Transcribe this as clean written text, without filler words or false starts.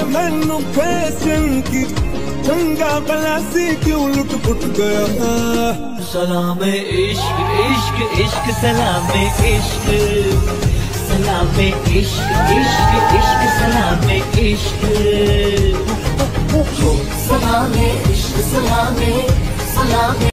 मैनू क्वेश्चन की चंगा भला सी क्यों लुट पुट गया। सलामे इश्क इश्क इश्क सलामे इश्क, सलामे इश्क इश्क इश्क सलामे इश्क, सलामे इश्क सलामे सलामे।